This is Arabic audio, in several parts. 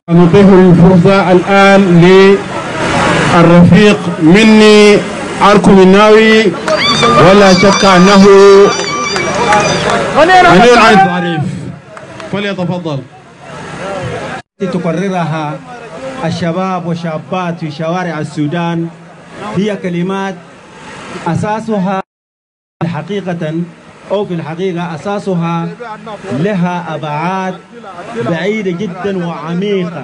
نتيح الفرصة الآن للرفيق مني عركو مناوي، ولا شك أنه غني عن التعريف، فليتفضل. تقررها الشباب والشابات في شوارع السودان هي كلمات أساسها حقيقة أو في الحقيقة أساسها لها أبعاد بعيدة جدا وعميقة.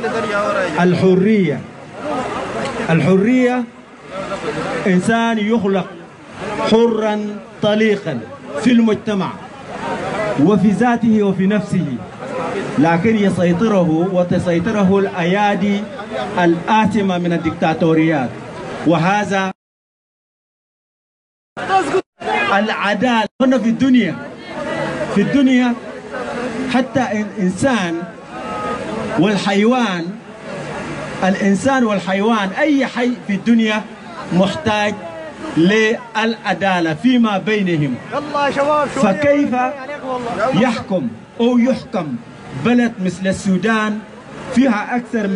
الحرية إنسان يخلق حرا طليقا في المجتمع وفي ذاته وفي نفسه، لكن وتسيطره الأيادي الآثمة من الدكتاتوريات. وهذا العدالة هنا في الدنيا حتى الإنسان والحيوان أي حي في الدنيا محتاج للعدالة فيما بينهم. فكيف يحكم بلد مثل السودان فيها أكثر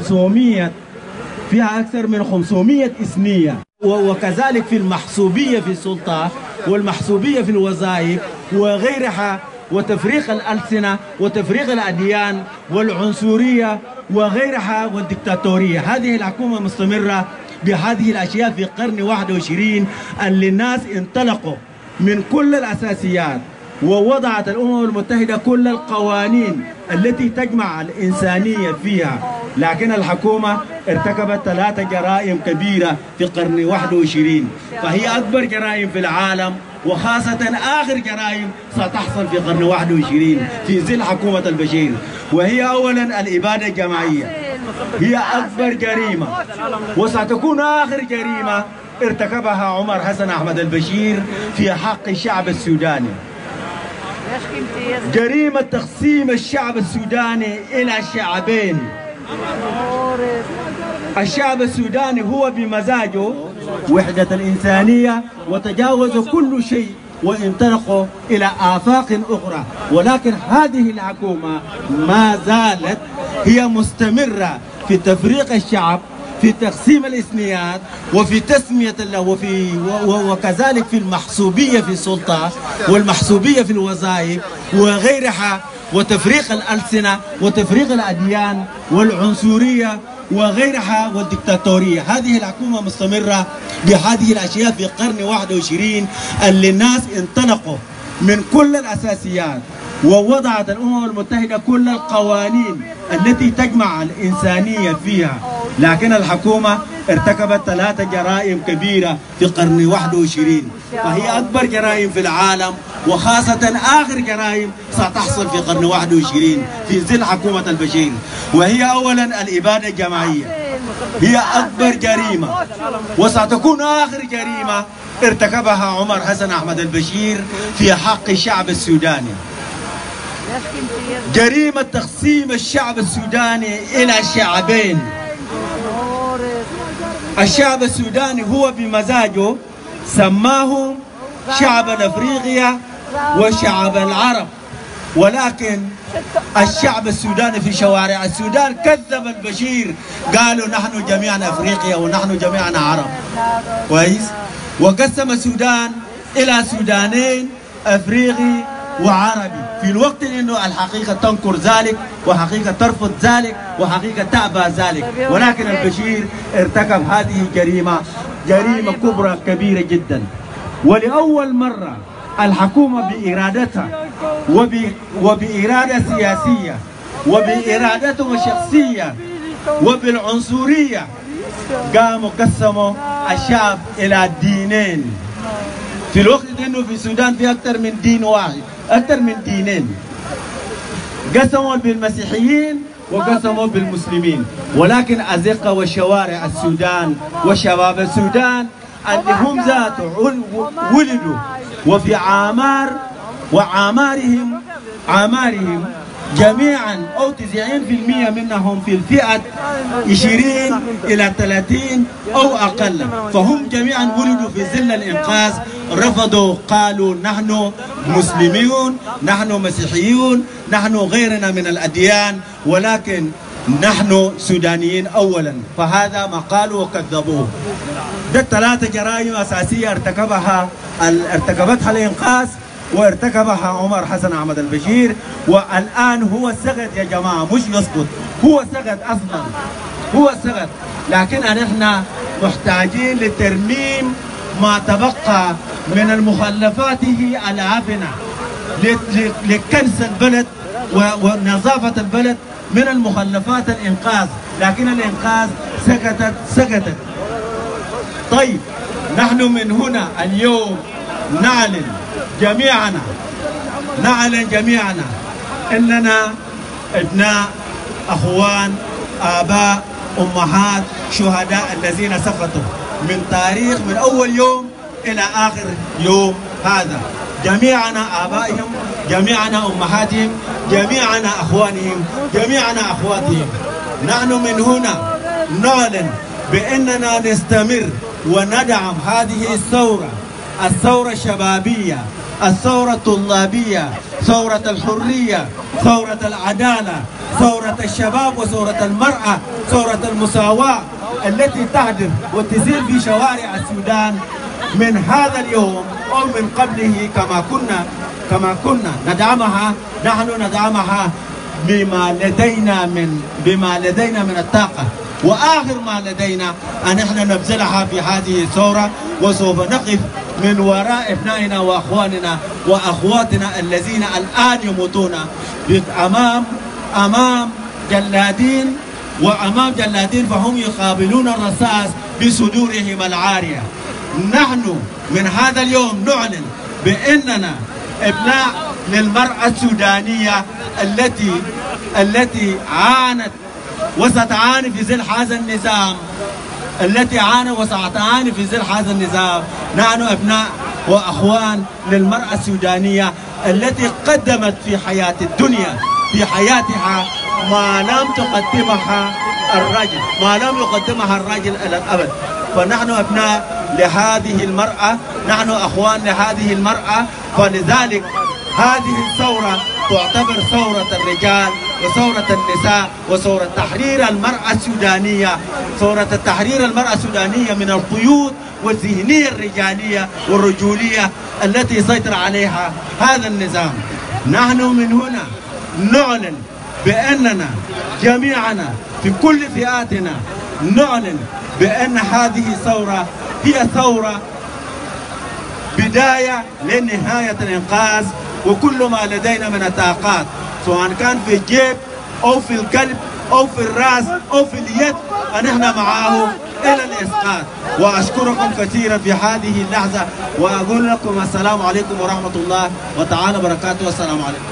من 500 إثنية، وكذلك في المحسوبية في السلطة والمحسوبية في الوظائف وغيرها، وتفريق الألسنة وتفريق الأديان والعنصرية وغيرها والدكتاتورية. هذه الحكومة مستمرة بهذه الأشياء في القرن 21 اللي الناس انطلقوا من كل الأساسيات، ووضعت الأمم المتحدة كل القوانين التي تجمع الإنسانية فيها، لكن الحكومة ارتكبت 3 جرائم كبيرة في القرن 21، فهي أكبر جرائم في العالم، وخاصة آخر جرائم ستحصل في القرن 21 في ظل حكومة البشير. وهي أولا الإبادة الجماعية، هي أكبر جريمة وستكون آخر جريمة ارتكبها عمر حسن أحمد البشير في حق الشعب السوداني. جريمة تقسيم الشعب السوداني إلى شعبين. الشعب السوداني هو بمزاجه وحدة الإنسانية وتجاوز كل شيء وانطلقوا إلى آفاق أخرى، ولكن هذه الحكومة ما زالت هي مستمرة في تفريق الشعب، في تقسيم الإثنيات، وفي تسمية وكذلك في المحسوبية في السلطة والمحسوبية في الوظائف وغيرها، وتفريق الألسنة وتفريق الأديان والعنصرية وغيرها والدكتاتورية. هذه الحكومة مستمرة بهذه الأشياء في القرن 21 اللي الناس انطلقوا من كل الأساسيات، ووضعت الأمم المتحدة كل القوانين التي تجمع الإنسانية فيها، لكن الحكومة ارتكبت 3 جرائم كبيرة في القرن 21، فهي أكبر جرائم في العالم، وخاصة آخر جرائم ستحصل في القرن 21 في ظل حكومة البشير. وهي أولا الإبادة الجماعية، هي أكبر جريمة وستكون آخر جريمة ارتكبها عمر حسن أحمد البشير في حق الشعب السوداني. جريمة تقسيم الشعب السوداني إلى شعبين. الشعب السوداني هو بمزاجه سماه شعب أفريقيا وشعب العرب، ولكن الشعب السوداني في شوارع السودان كذب البشير، قالوا نحن جميعا أفريقيا ونحن جميعا عرب. كويس؟ وقسم السودان إلى سودانين، أفريقي وعربي، في الوقت انه الحقيقه تنكر ذلك وحقيقه ترفض ذلك وحقيقه تأبى ذلك، ولكن البشير ارتكب هذه الجريمه، جريمه كبرى كبيره جدا. ولأول مرة الحكومة بإرادتها وبإرادة سياسية وبإرادتهم الشخصية وبالعنصرية قاموا قسموا الشعب إلى دينين، في الوقت انه في السودان في اكثر من دين واحد، اكثر من دينين، قسموا بالمسيحيين وقسموا بالمسلمين. ولكن أزقة وشوارع السودان وشباب السودان اللي هم ذاته ولدوا وفي عامارهم جميعا أو 90% منهم في الفئة 20 إلى 30 أو أقل، فهم جميعا ولدوا في ظل الإنقاذ، رفضوا، قالوا نحن مسلمون، نحن مسيحيون، نحن غيرنا من الأديان، ولكن نحن سودانيين أولا، فهذا ما قالوا وكذبوه. ده 3 جرائم أساسية ارتكبتها الإنقاذ وارتكبها عمر حسن أحمد البشير، والآن هو سقط يا جماعة، مش يسقط، هو سقط أصلا، هو سقط. لكن نحن محتاجين لترميم ما تبقى من المخلفاته العفنة لكنس البلد ونظافة البلد من المخلفات الإنقاذ، لكن الإنقاذ سكتت. طيب نحن من هنا اليوم نعلن جميعنا إننا ابناء أخوان آباء أمهات شهداء الذين سقطوا من أول يوم إلى آخر يوم هذا، جميعنا آبائهم، جميعنا أمهاتهم، جميعنا أخوانهم، جميعنا أخواتهم. نحن من هنا نعلن بأننا نستمر وندعم هذه الثورة الشبابية، الثورة الطلابية، ثورة الحرية، ثورة العدالة، ثورة الشباب وثورة المرأة، ثورة المساواة التي تهدف وتسير في شوارع السودان من هذا اليوم أو من قبله كما كنا ندعمها. نحن ندعمها بما لدينا من الطاقة، وآخر ما لدينا أن احنا نبذلها في هذه الثورة، وسوف نقف من وراء ابنائنا واخواننا واخواتنا الذين الآن يموتون امام جلادين فهم يقابلون الرصاص بصدورهم العارية. نحن من هذا اليوم نعلن بأننا ابناء للمرأة السودانية التي عانت وستعاني في ظل هذا النظام، نحن أبناء وأخوان للمرأة السودانية التي قدمت في حياة الدنيا في حياتها ما لم يقدمها الرجل إلى الأبد. فنحن أبناء لهذه المرأة، نحن أخوان لهذه المرأة، فلذلك هذه الثورة تعتبر ثورة الرجال وثورة النساء وثورة تحرير المرأة السودانية، ثورة تحرير المرأة السودانية من القيود والذهنية الرجالية والرجولية التي سيطر عليها هذا النظام. نحن من هنا نعلن بأننا جميعنا في كل فئاتنا نعلن بأن هذه الثورة هي ثورة بداية لنهاية الإنقاذ، وكل ما لدينا من الطاقات سواء كان في الجيب أو في القلب أو في الرأس أو في اليد نحن معه إلى الإسقاط. وأشكركم كثيرا في هذه اللحظة، وأقول لكم السلام عليكم ورحمة الله وتعالى وبركاته. والسلام عليكم.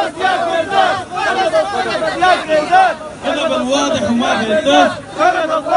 هذا الواضح وما في